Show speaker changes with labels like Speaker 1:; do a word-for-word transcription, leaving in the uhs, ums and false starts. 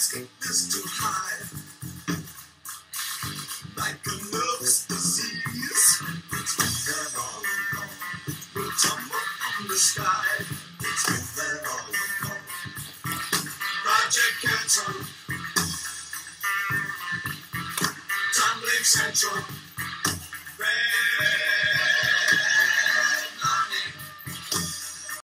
Speaker 1: asking this to hide, like a nervous disease. It's been there all along. We'll tumble from the sky. It's been there all along. Project Cancer, tumbling central.